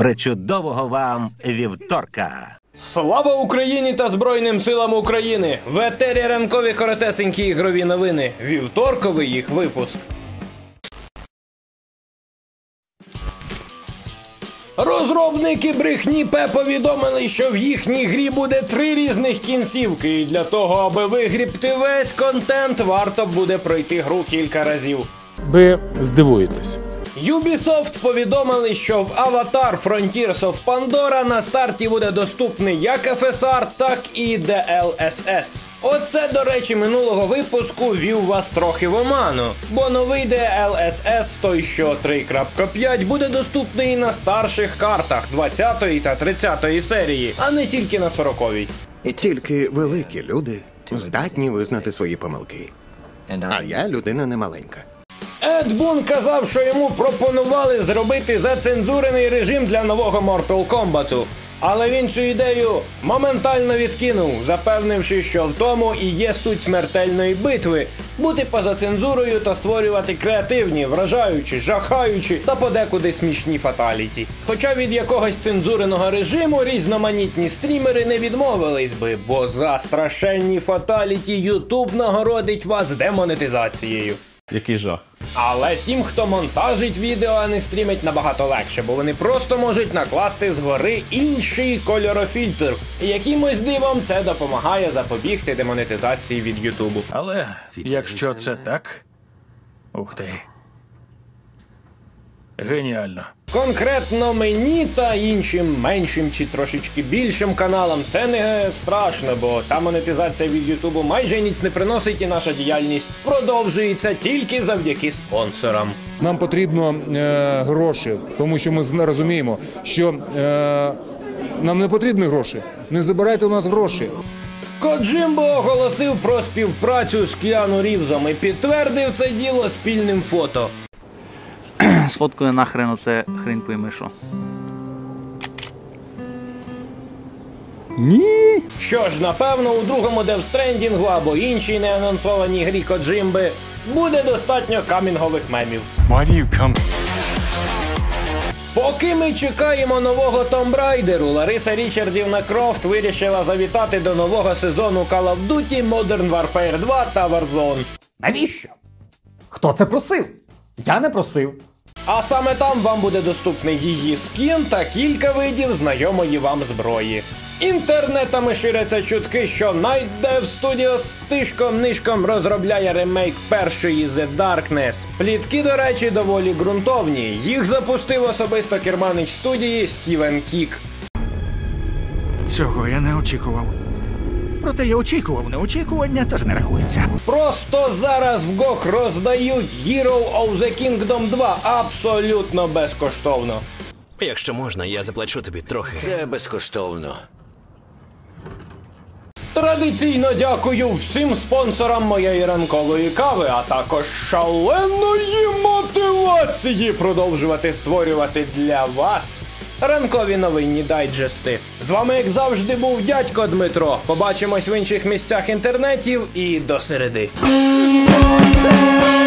Причудового вам вівторка! Слава Україні та Збройним силам України! В етері ранкові коротесенькі ігрові новини. Вівторковий їх випуск. Розробники брехні повідомили, що в їхній грі буде 3 різних кінцівки, і для того, аби вигрібти весь контент, варто буде пройти гру кілька разів. Ви здивуєтесь. Ubisoft повідомили, що в Avatar Frontiers of Pandora на старті буде доступний як FSR, так і DLSS. Оце, до речі, минулого випуску ввів вас трохи в оману, бо новий DLSS, той що 3.5, буде доступний на старших картах 20-ї та 30-ї серії, а не тільки на 40-й. Тільки великі люди здатні визнати свої помилки. А я людина немаленька. Ед Бун казав, що йому пропонували зробити зацензурений режим для нового Mortal Kombat. Але він цю ідею моментально відкинув, запевнивши, що в тому і є суть смертельної битви – бути поза цензурою та створювати креативні, вражаючі, жахаючі та подекуди смішні фаталіті. Хоча від якогось цензуреного режиму різноманітні стрімери не відмовились би, бо за страшенні фаталіті YouTube нагородить вас демонетизацією. Який жах. Але тим, хто монтажить відео, а не стрімить, набагато легше, бо вони просто можуть накласти згори інший кольорофільтр. І якимось дивом це допомагає запобігти демонетизації від Ютубу. Але якщо це так... Ух ти. Геніально. Конкретно мені та іншим меншим чи трошечки більшим каналам це не страшно, бо та монетизація від Ютубу майже ніц не приносить, і наша діяльність продовжується тільки завдяки спонсорам. Нам потрібно гроші, тому що ми розуміємо, що нам не потрібні гроші. Не забирайте у нас гроші. Коджимбо оголосив про співпрацю з Кіану Рівзом і підтвердив це діло спільним фото. Сфоткаю нахрен оце хрень пойми що. Ні. Що ж, напевно, у другому Death Stranding або іншій неанонсованій грі Коджимби буде достатньо камінгових мемів. Поки ми чекаємо нового Tomb Raider, Лариса Річардівна Крофт вирішила завітати до нового сезону Call of Duty, Modern Warfare 2 та Warzone. Навіщо? Хто це просив? Я не просив. А саме там вам буде доступний її скін та кілька видів знайомої вам зброї. Інтернетами ширяться чутки, що Night Dev Studios тишком-нишком розробляє ремейк першої The Darkness. Плітки, до речі, доволі ґрунтовні. Їх запустив особисто керманич студії Стівен Кік. Цього я не очікував. Проте я очікував неочікування, тож не рахується. Просто зараз в GOG роздають Hero of the Kingdom 2 абсолютно безкоштовно. Якщо можна, я заплачу тобі трохи. Це безкоштовно. Традиційно дякую всім спонсорам моєї ранкової кави, а також шаленої мотивації продовжувати створювати для вас ранкові новинні дайджести. З вами, як завжди, був дядько Дмитро. Побачимось в інших місцях інтернетів і до середи.